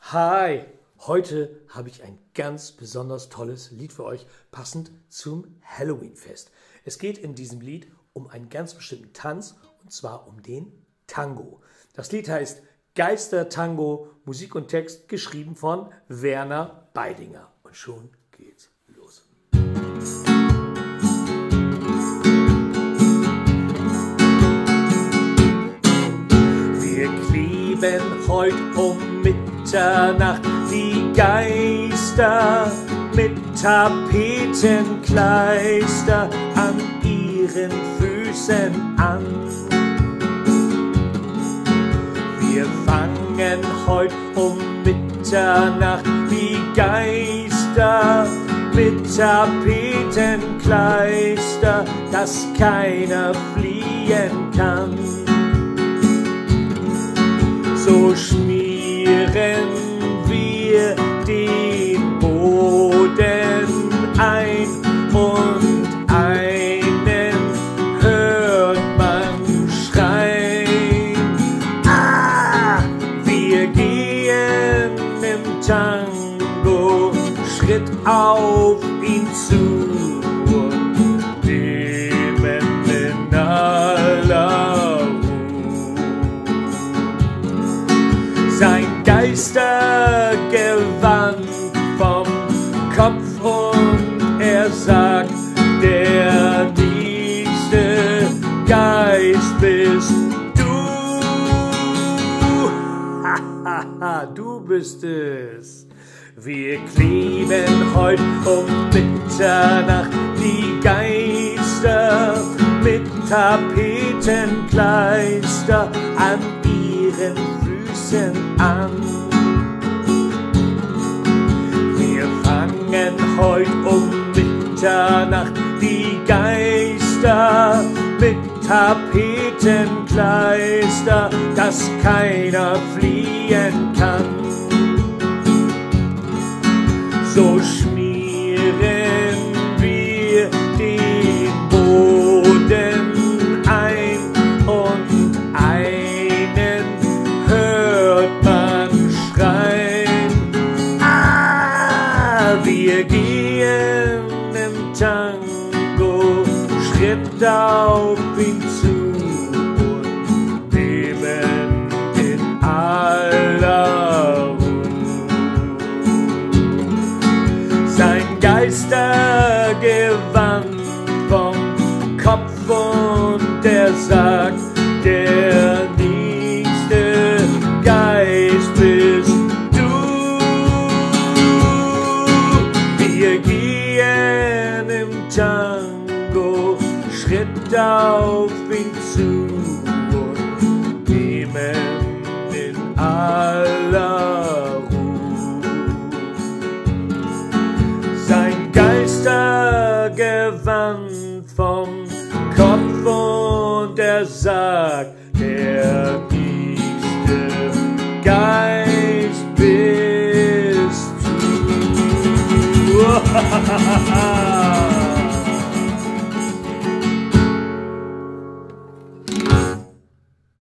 Hi, heute habe ich ein ganz besonders tolles Lied für euch, passend zum Halloween-Fest. Es geht in diesem Lied um einen ganz bestimmten Tanz, und zwar um den Tango. Das Lied heißt Geistertango, Musik und Text geschrieben von Werner Beidinger. Und schon geht's los. Wir kleben heut um Mitternacht die Geister mit Tapetenkleister an ihren Füßen an. Wir fangen heut um Mitternacht die Geister mit Tapetenkleister, dass keiner fliehen kann. So schmieren wir den Boden ein und einen hört man schreien. Ah, wir gehen im Tango Schritt auf ihn zu und nehmen in aller sein Geistergewand vom Kopf und er sagt, der nächste Geist bist du. Du bist es. Wir kleben heut um Mitternacht die Geister mit Tapetenkleister an ihren Füßen an. Wir fangen heut um Mitternacht die Geister mit Tapetenkleister, dass keiner fliehen kann. So schmieren wir den Boden ein und einen hört man schreien. Ah, wir gehen im Tango Schritt auf ihn zu und nehmen in aller sein Geistergewand vom Kopf und er sagt, der nächste Geist bist du. Wir gehen im Tango Schritt auf ihn zu und nehmen in aller sein Geistergewand vom Kopf und er sagt,